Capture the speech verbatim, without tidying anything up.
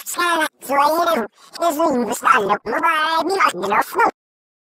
كانت زوينة كيزوين باش تعلق مضاعبين أصل الأصل